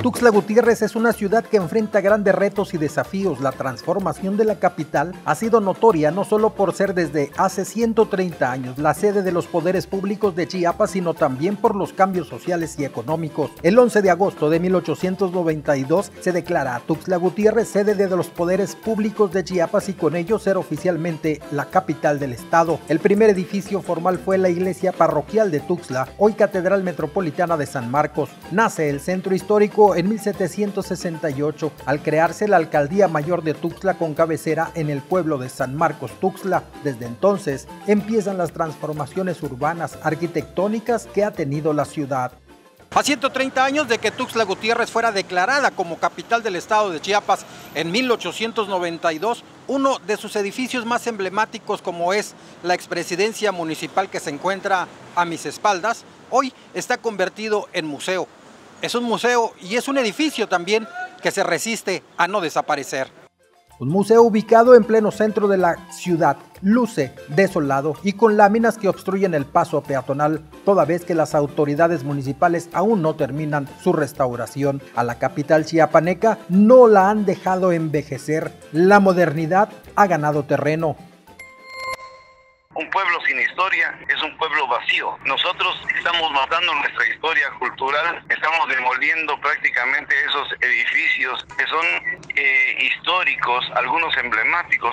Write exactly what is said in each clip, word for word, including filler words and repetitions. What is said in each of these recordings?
Tuxtla Gutiérrez es una ciudad que enfrenta grandes retos y desafíos. La transformación de la capital ha sido notoria no solo por ser desde hace ciento treinta años la sede de los poderes públicos de Chiapas, sino también por los cambios sociales y económicos. El once de agosto de mil ochocientos noventa y dos se declara a Tuxtla Gutiérrez sede de los poderes públicos de Chiapas y con ello ser oficialmente la capital del estado. El primer edificio formal fue la iglesia parroquial de Tuxtla, hoy Catedral Metropolitana de San Marcos. Nace el centro histórico en mil setecientos sesenta y ocho, al crearse la Alcaldía Mayor de Tuxtla con cabecera en el pueblo de San Marcos Tuxtla. Desde entonces empiezan las transformaciones urbanas, arquitectónicas que ha tenido la ciudad. A ciento treinta años de que Tuxtla Gutiérrez fuera declarada como capital del estado de Chiapas en mil ochocientos noventa y dos, uno de sus edificios más emblemáticos, como es la expresidencia municipal que se encuentra a mis espaldas, hoy está convertido en museo. Es un museo y es un edificio también que se resiste a no desaparecer. Un museo ubicado en pleno centro de la ciudad, luce desolado y con láminas que obstruyen el paso peatonal, toda vez que las autoridades municipales aún no terminan su restauración. A la capital chiapaneca no la han dejado envejecer. La modernidad ha ganado terreno. Un pueblo sin historia es un pueblo vacío. Nosotros estamos matando nuestra historia cultural, estamos demoliendo prácticamente esos edificios que son eh, históricos, algunos emblemáticos.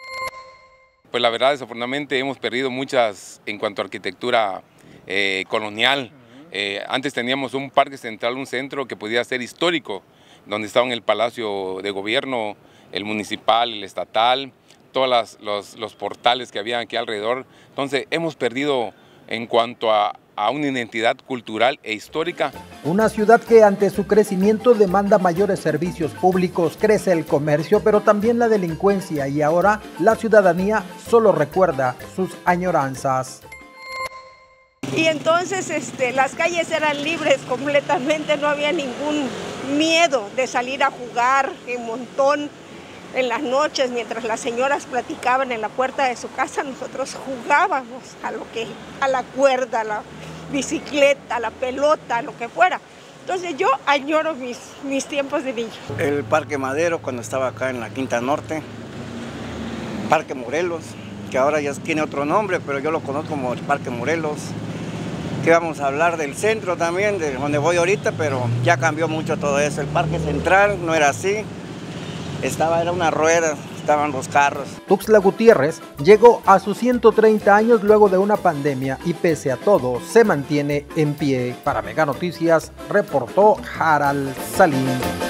Pues la verdad, desafortunadamente hemos perdido muchas en cuanto a arquitectura eh, colonial. Eh, antes teníamos un parque central, un centro que podía ser histórico, donde estaban el Palacio de Gobierno, el municipal, el estatal, todos las, los, los portales que había aquí alrededor. Entonces hemos perdido en cuanto a, a una identidad cultural e histórica. Una ciudad que ante su crecimiento demanda mayores servicios públicos, crece el comercio, pero también la delincuencia, y ahora la ciudadanía solo recuerda sus añoranzas. Y entonces este, las calles eran libres completamente, no había ningún miedo de salir a jugar en montón. En las noches, mientras las señoras platicaban en la puerta de su casa, nosotros jugábamos a lo que, a la cuerda, a la bicicleta, a la pelota, a lo que fuera. Entonces yo añoro mis, mis tiempos de niño. El Parque Madero, cuando estaba acá en la Quinta Norte, Parque Morelos, que ahora ya tiene otro nombre, pero yo lo conozco como el Parque Morelos. Que vamos a hablar del centro también, de donde voy ahorita, pero ya cambió mucho todo eso. El Parque Central no era así. Estaba, era una rueda, estaban los carros. Tuxtla Gutiérrez llegó a sus ciento treinta años luego de una pandemia y pese a todo se mantiene en pie. Para Mega Noticias reportó Harald Salim.